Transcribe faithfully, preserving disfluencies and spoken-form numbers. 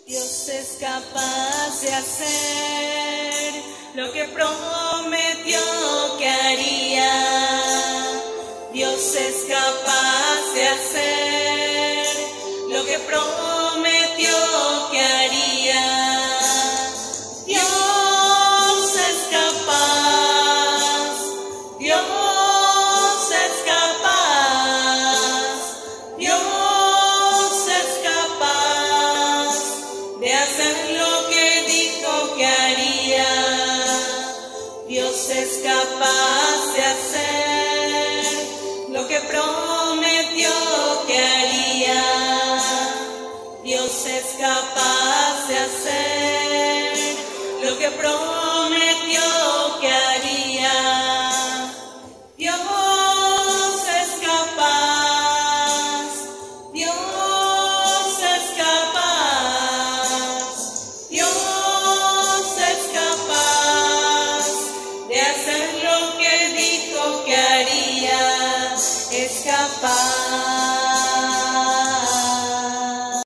Dios es capaz de hacer lo que prometió que haría. Dios es capaz de hacer lo que prometió que haría. Dios es capaz, Dios es capaz, Dios es capaz de hacer lo que dijo que haría. Dios es capaz de hacer lo que prometió que haría. Dios es capaz de hacer lo que prometió que haría. Dios es capaz, Dios es capaz, Dios es capaz de hacer lo que dijo que haría. Es capaz.